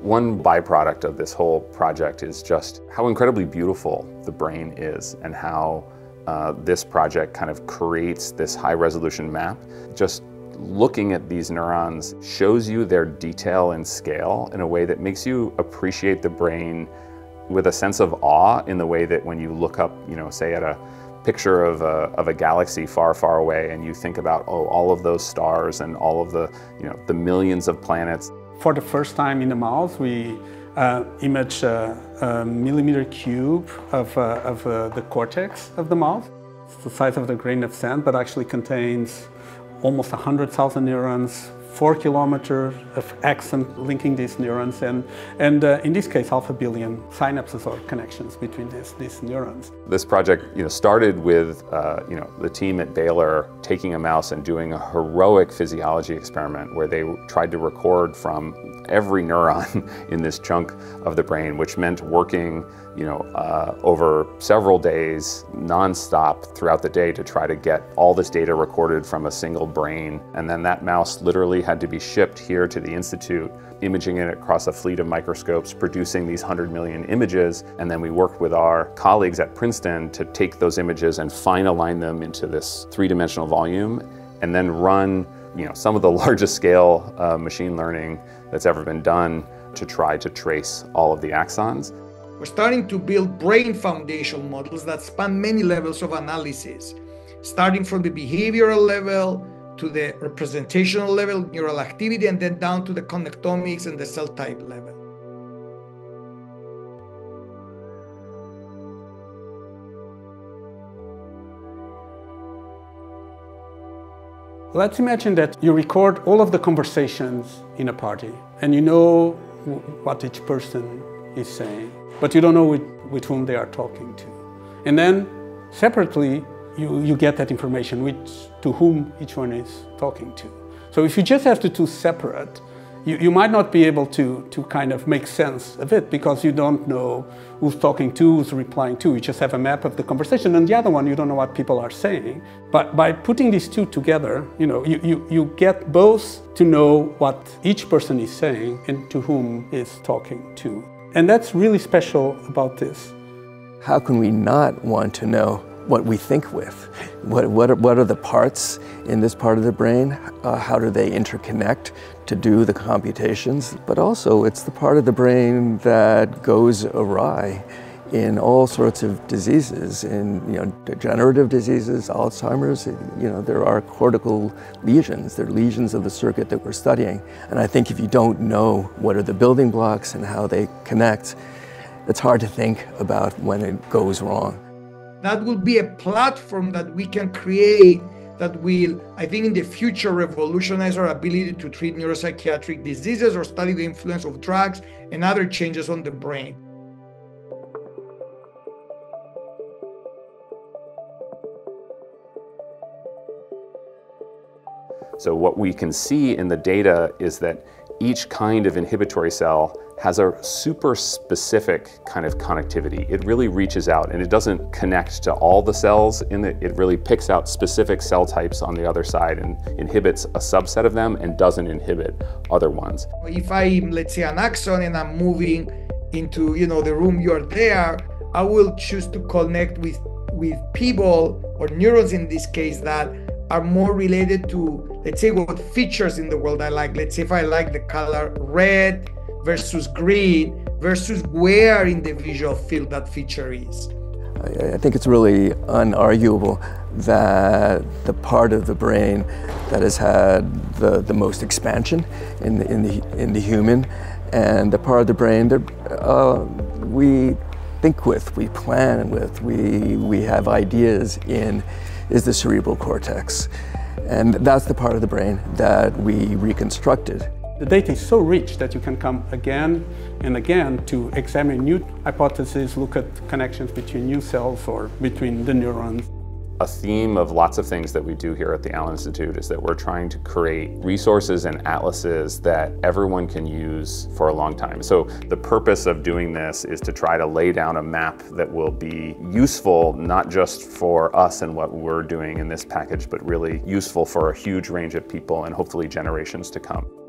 One byproduct of this whole project is just how incredibly beautiful the brain is and how this project kind of creates this high-resolution map. Just looking at these neurons shows you their detail and scale in a way that makes you appreciate the brain with a sense of awe in the way that when you look up, say at a picture of a galaxy far, far away and you think about, oh, all of those stars and all of the, the millions of planets. For the first time in the mouse, we imaged a millimeter cube of the cortex of the mouse. It's the size of the grain of sand, but actually contains almost 100,000 neurons, 4 kilometers of axons linking these neurons, and in this case, 500 million synapses or connections between these neurons. This project, started with the team at Baylor taking a mouse and doing a heroic physiology experiment where they tried to record from every neuron in this chunk of the brain, which meant working over several days non-stop throughout the day to try to get all this data recorded from a single brain. And then that mouse literally had to be shipped here to the Institute, imaging it across a fleet of microscopes, producing these 100 million images. And then we worked with our colleagues at Princeton to take those images and fine align them into this three-dimensional volume and then run some of the largest scale machine learning that's ever been done to try to trace all of the axons. We're starting to build brain foundation models that span many levels of analysis, starting from the behavioral level to the representational level, neural activity, and then down to the connectomics and the cell type level. Let's imagine that you record all of the conversations in a party and you know what each person is saying, but you don't know with whom they are talking to. And then separately, you get that information to whom each one is talking to. So if you just have the two separate, you might not be able to kind of make sense of it because you don't know who's talking to, who's replying to. You just have a map of the conversation, and the other one, you don't know what people are saying. But by putting these two together, you get both to know what each person is saying and to whom is talking to. And that's really special about this. How can we not want to know what we think with? What are the parts in this part of the brain? How do they interconnect to do the computations? But also, it's the part of the brain that goes awry in all sorts of diseases, in degenerative diseases, Alzheimer's. There are cortical lesions. They're lesions of the circuit that we're studying. And I think if you don't know what are the building blocks and how they connect, it's hard to think about when it goes wrong. That will be a platform that we can create that will, I think, in the future revolutionize our ability to treat neuropsychiatric diseases or study the influence of drugs and other changes on the brain. So what we can see in the data is that each kind of inhibitory cell has a super specific kind of connectivity. It really reaches out and it doesn't connect to all the cells in it. It really picks out specific cell types on the other side and inhibits a subset of them and doesn't inhibit other ones. If I'm, let's say, an axon and I'm moving into, the room you're there, I will choose to connect with people or neurons in this case that are more related to, let's say, what features in the world I like. Let's say if I like the color red versus green versus where in the visual field that feature is. I think it's really unarguable that the part of the brain that has had the most expansion in the human, and the part of the brain that we think with, we plan with, we have ideas in, is the cerebral cortex. And that's the part of the brain that we reconstructed. The data is so rich that you can come again and again to examine new hypotheses, look at connections between new cells or between the neurons. A theme of lots of things that we do here at the Allen Institute is that we're trying to create resources and atlases that everyone can use for a long time. So the purpose of doing this is to try to lay down a map that will be useful not just for us and what we're doing in this package, but really useful for a huge range of people and hopefully generations to come.